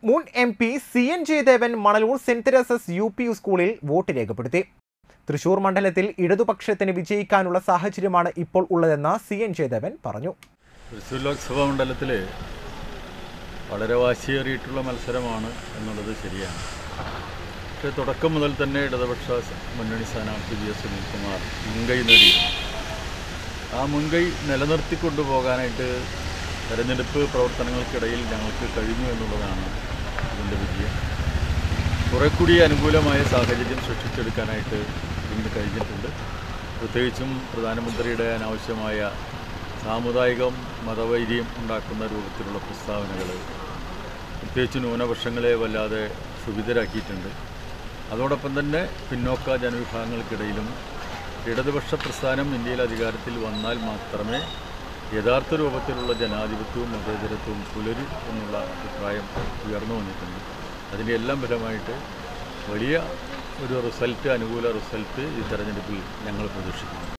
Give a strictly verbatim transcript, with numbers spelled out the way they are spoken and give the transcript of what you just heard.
മുൻ M P C N Jayadevan Manalur Saint Teresa's U P സ്കൂളിൽ vote രേഖപ്പെടുത്തി. തൃശൂർ മണ്ഡലത്തിൽ ഇടതുപക്ഷത്തിന് വിജയിക്കാനുള്ള സാഹചര്യമാണ് ഇപ്പോൾ ഉള്ളതെന്ന് സി എൻ ജയദേവൻ പറഞ്ഞു. തൃശൂർ ലോക്സഭാ മണ്ഡലത്തിൽ വളരെ വാശിയേറിയിട്ടുള്ള മത്സരമാണ് എന്നുള്ളത് ശരിയാണ്. പക്ഷേ തുടക്കം മുതൽ തന്നെ ഇടതുപക്ഷ മുന്നണി സ്ഥാനാർത്ഥി വി എസ് സുനിൽകുമാർ മുൻകൈ നേടിയിരുന്നു. ആ മുൻകൈ നിലനിർത്തിക്കൊണ്ടുപോകാനായിട്ട് തെരഞ്ഞെടുപ്പ് പ്രവർത്തനങ്ങൾക്കിടയിൽ ഞങ്ങൾക്ക് കഴിഞ്ഞു എന്നുള്ളതാണ് ഇതിൻ്റെ വിജയം. കുറെ കൂടി അനുകൂലമായ സാഹചര്യം സൃഷ്ടിച്ചെടുക്കാനായിട്ട് ഇന്ന് കഴിഞ്ഞിട്ടുണ്ട്. പ്രത്യേകിച്ചും പ്രധാനമന്ത്രിയുടെ അനാവശ്യമായ സാമുദായിക മതവൈര്യം ഉണ്ടാക്കുന്ന രൂപത്തിലുള്ള പ്രസ്താവനകൾ പ്രത്യേകിച്ച് ന്യൂനപക്ഷങ്ങളെ വല്ലാതെ ക്ഷുഭിതരാക്കിയിട്ടുണ്ട്. അതോടൊപ്പം തന്നെ പിന്നോക്ക ജനവിഭാഗങ്ങൾക്കിടയിലും ഇടതുപക്ഷ പ്രസ്ഥാനം ഇന്ത്യയിൽ അധികാരത്തിൽ വന്നാൽ മാത്രമേ യഥാർത്ഥ രൂപത്തിലുള്ള ജനാധിപത്യവും മതേതരത്വവും പുലരും എന്നുള്ള അഭിപ്രായം ഉയർന്നു വന്നിട്ടുണ്ട്. അതിൻ്റെ എല്ലാം ഫലമായിട്ട് വലിയ ഒരു റിസൾട്ട്, അനുകൂല റിസൾട്ട് ഈ തെരഞ്ഞെടുപ്പിൽ ഞങ്ങൾ പ്രതീക്ഷിക്കുന്നു.